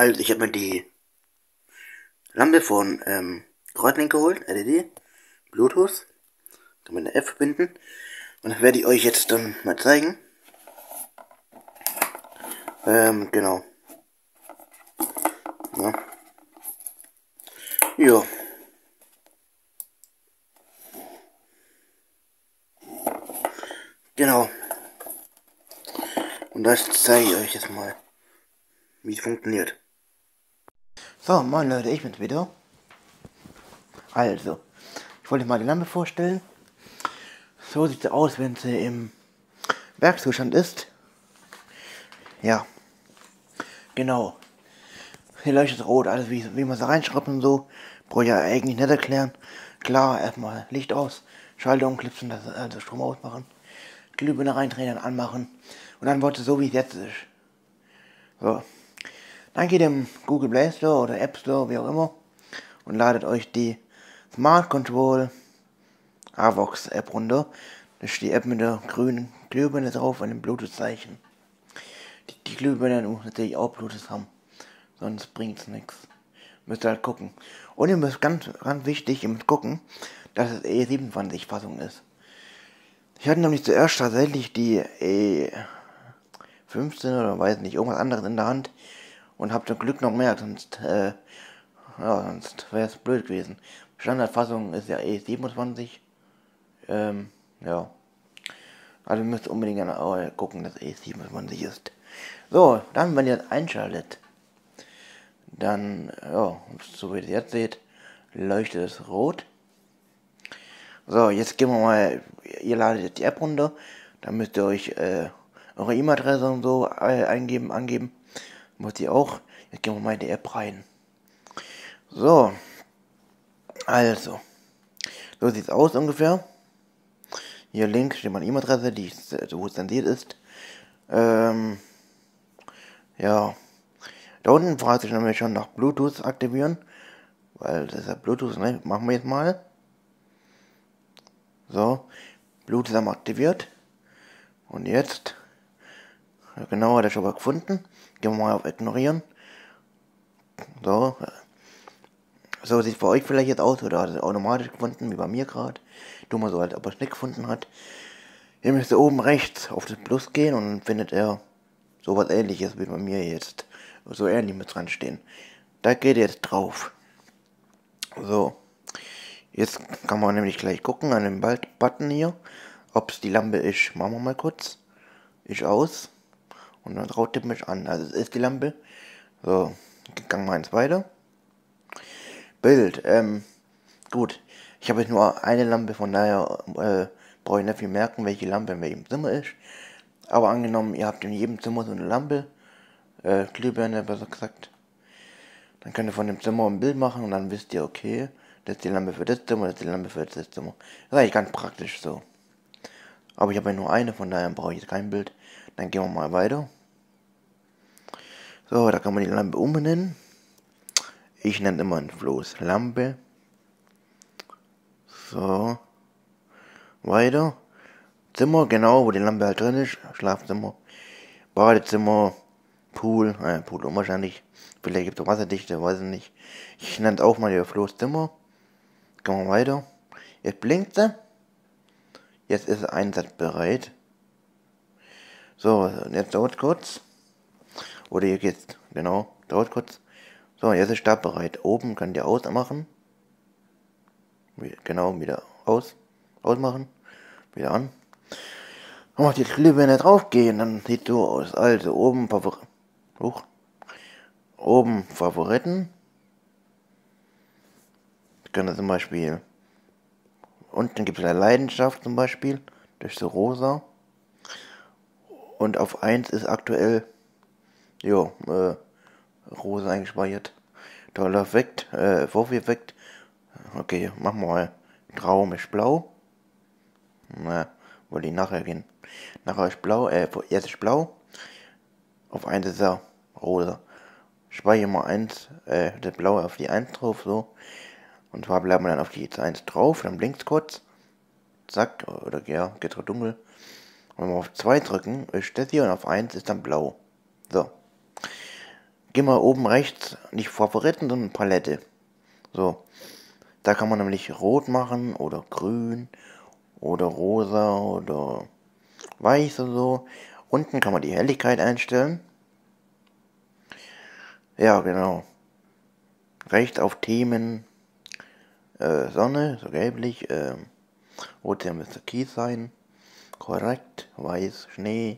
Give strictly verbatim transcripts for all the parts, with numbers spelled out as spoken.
Also, ich habe mir die Lampe von ähm, Kreuzlink geholt, L E D, Bluetooth, kann man eine App verbinden. Und das werde ich euch jetzt dann mal zeigen. Ähm, genau. Ja. Jo. Genau. Und das zeige ich euch jetzt mal, wie es funktioniert. So, moin Leute, ich bin's wieder. Also, ich wollte mal die Lampe vorstellen. So sieht sie aus, wenn sie im Werkzustand ist. Ja, genau. Hier leuchtet rot, alles wie, wie man sie reinschraubt und so. Brauche ich ja eigentlich nicht erklären. Klar, erstmal Licht aus, Schaltung klipsen, das, also Strom ausmachen, Glühbirne reindrehen, dann anmachen. Und dann wird es so, wie es jetzt ist. So. Dann geht ihr im Google Play Store oder App Store, wie auch immer, und ladet euch die Smart Control Avox App runter. Da ist die App mit der grünen Glühbirne drauf und dem Bluetooth-Zeichen. Die, die Glühbirne muss natürlich auch Bluetooth haben, sonst bringt es nichts. Müsst ihr halt gucken. Und ihr müsst ganz, ganz wichtig, ihr müsst gucken, dass es E siebenundzwanzig Fassung ist. Ich hatte nämlich zuerst tatsächlich die E fünfzehn oder weiß nicht, irgendwas anderes in der Hand und hab zum Glück noch mehr, sonst, äh, ja, sonst wäre es blöd gewesen. Standardfassung ist ja E siebenundzwanzig. Ähm, ja. Also müsst ihr unbedingt gucken, dass E siebenundzwanzig ist. So, dann, wenn ihr das einschaltet, dann, ja, so wie ihr es jetzt seht, leuchtet es rot. So, jetzt gehen wir mal, ihr ladet jetzt die App runter, dann müsst ihr euch äh, eure E-Mail-Adresse und so äh, eingeben, angeben. Muss ihr auch. Jetzt gehen wir mal in die App rein. So, also, so sieht es aus ungefähr. Hier links steht meine E-Mail-Adresse, die so zensiert ist. Ähm, ja, da unten fragt sich nämlich schon nach Bluetooth aktivieren, weil das ist ja Bluetooth, ne? Machen wir jetzt mal. So, Bluetooth haben wir aktiviert. Und jetzt, genau, hat er schon mal gefunden. Gehen wir mal auf Ignorieren. So, so sieht es bei euch vielleicht jetzt aus, oder hat es automatisch gefunden, wie bei mir gerade. Tu mal so, als ob er es nicht gefunden hat. Ihr müsst oben rechts auf das Plus gehen und dann findet er sowas ähnliches wie bei mir jetzt. So ähnlich mit dran stehen. Da geht ihr jetzt drauf. So. Jetzt kann man nämlich gleich gucken an dem Button hier, ob es die Lampe ist. Machen wir mal kurz. Ist aus. Und dann traut ihr mich an. Also es ist die Lampe. So. Gang mal eins weiter. Bild. Ähm. Gut. Ich habe jetzt nur eine Lampe, von daher äh, brauche ich nicht viel merken, welche Lampe in welchem Zimmer ist. Aber angenommen, ihr habt in jedem Zimmer so eine Lampe, äh, Glühbirne besser gesagt, dann könnt ihr von dem Zimmer ein Bild machen und dann wisst ihr, okay, das ist die Lampe für das Zimmer, das ist die Lampe für das Zimmer. Das ist eigentlich ganz praktisch so. Aber ich habe ja nur eine, von daher brauche ich jetzt kein Bild. Dann gehen wir mal weiter. So, da kann man die Lampe umbenennen. Ich nenne immer bloß Lampe. So. Weiter. Zimmer, genau, wo die Lampe halt drin ist. Schlafzimmer. Badezimmer. Pool. Äh, Pool unwahrscheinlich. Vielleicht gibt es Wasserdichte, weiß ich nicht. Ich nenne es auch mal hier bloß Zimmer. Gehen wir weiter. Jetzt blinkt sie. Jetzt ist er einsatzbereit. So, jetzt dauert kurz. Oder hier geht's, genau, dauert kurz. So, jetzt ist startbereit. Oben könnt ihr ausmachen. Genau, wieder aus. Ausmachen. Wieder an. Und macht die Glühbirne draufgehen, dann sieht so aus. Also oben Favor Hoch. Oben Favoriten. Könnt ihr zum Beispiel. Unten gibt es eine Leidenschaft zum Beispiel. Das ist so rosa. Und auf eins ist aktuell, jo, äh, rosa eingespeichert. Toller Effekt, äh, Vorführeffekt. Okay, machen wir mal. Traum ist blau. Na, wollte ich nachher gehen. Nachher ist blau, äh, jetzt ist blau. Auf eins ist er rosa. Speichere mal eins, äh, das blaue auf die eins drauf, so. Und zwar bleiben wir dann auf die eins drauf, dann blinkt es kurz. Zack, oder ja, geht so dunkel. Und wenn wir auf zwei drücken, ist das hier und auf eins ist dann blau. So. gehen wir oben rechts, nicht Favoriten, sondern Palette. So, da kann man nämlich rot machen oder grün oder rosa oder weiß oder so. Unten kann man die Helligkeit einstellen. Ja, genau. Rechts auf Themen, äh, Sonne, so gelblich, äh, Ozean müsste Kies sein. Korrekt, weiß, Schnee,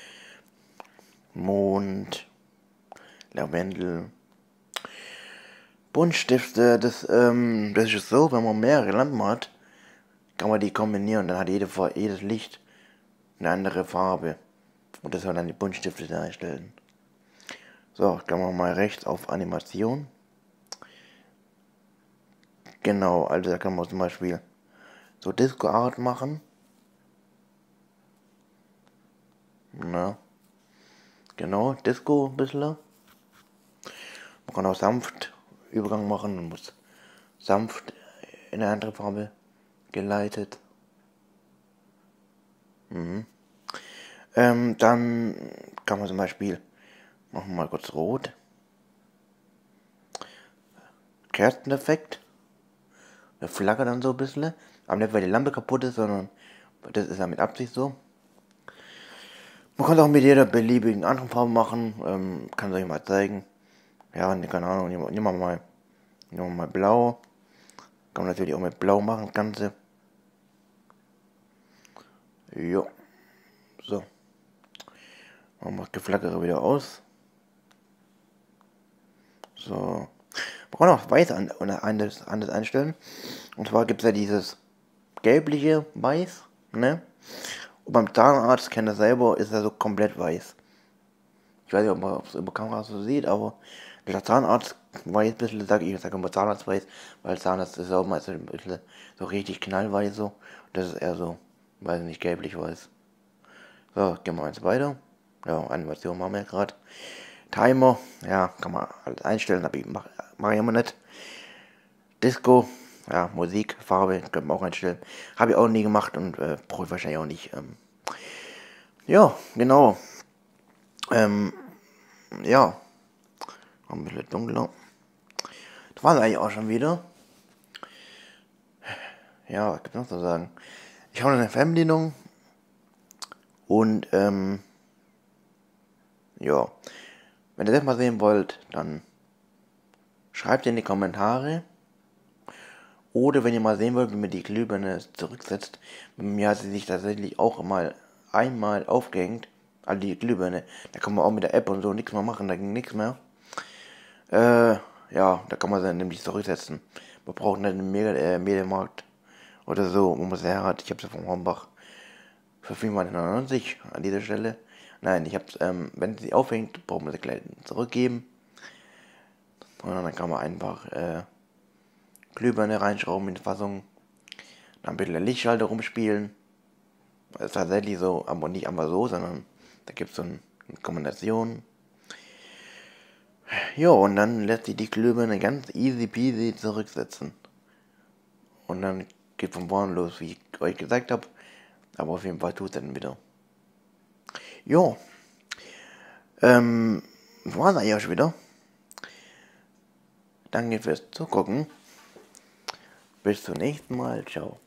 Mond, Lavendel. Buntstifte, das, ähm, das ist so, wenn man mehrere Lampen hat, kann man die kombinieren, dann hat jede, jedes Licht eine andere Farbe. Und das soll dann die Buntstifte darstellen. So, gehen wir mal rechts auf Animation. Genau, also da kann man zum Beispiel so Disco-Art machen. Na, genau, Disco ein bisschen. Man kann auch sanft Übergang machen und muss sanft in eine andere Farbe geleitet. Mhm. Ähm, dann kann man zum Beispiel, machen wir mal kurz rot. Kerzeneffekt. Der flackert dann so ein bisschen. Aber nicht, weil die Lampe kaputt ist, sondern das ist ja mit Absicht so. Man kann es auch mit jeder beliebigen anderen Farbe machen. Ähm, kann es euch mal zeigen. Ja, ne, keine Ahnung, nehmen wir mal, nehmen wir mal blau. Kann man natürlich auch mit blau machen, das Ganze. Jo. So. Machen wir das Geflackere wieder aus. So. Man kann auch weiß an, anders, anders einstellen. Und zwar gibt es ja dieses gelbliche Weiß, ne? Und beim Zahnarzt, kennt das selber, ist er so komplett weiß. Ich weiß nicht, ob man es über Kamera so sieht, aber der Zahnarzt weiß ein bisschen, sag ich, ich sage immer Zahnarzt weiß, weil Zahnarzt ist auch meistens ein bisschen so richtig knallweiß so. Das ist eher so, weiß nicht, gelblich weiß. So, gehen wir eins weiter. Ja, Animation machen wir gerade. Timer, ja, kann man alles einstellen, aber ich mache mach ich immer nicht. Disco, ja, Musik, Farbe, können wir auch einstellen. Habe ich auch nie gemacht und äh, brauche ich wahrscheinlich auch nicht. Ähm. Ja, genau. Ähm, ja, ein bisschen dunkler. Das war es eigentlich auch schon wieder. Ja, was gibt es noch zu sagen? Ich habe eine Fernbedienung und ähm, ja, wenn ihr das mal sehen wollt, dann schreibt in die Kommentare. Oder wenn ihr mal sehen wollt, wie man die Glühbirne zurücksetzt. Bei mir hat sie sich tatsächlich auch mal einmal aufgehängt. Also die Glühbirne. Da kann man auch mit der App und so nichts mehr machen, da ging nichts mehr. Äh, ja, da kann man sie nämlich zurücksetzen. Man braucht nicht einen Mega, äh, Mediamarkt oder so, wo man sie her hat. Ich habe sie vom Hornbach für vier neunundneunzig an dieser Stelle. Nein, ich habe ähm, wenn sie aufhängt, braucht man sie gleich zurückgeben. Und dann kann man einfach äh, Glühbirne reinschrauben in die Fassung. Dann ein bisschen Lichtschalter rumspielen. Das ist tatsächlich so, aber nicht einfach so, sondern da gibt es so eine Kombination. Ja, und dann lässt sich die Glühbirne ganz easy peasy zurücksetzen. Und dann geht von vorne los, wie ich euch gesagt habe. Aber auf jeden Fall tut es dann wieder. Ja, ähm, war es eigentlich auch schon wieder. Danke fürs Zugucken. Bis zum nächsten Mal. Ciao.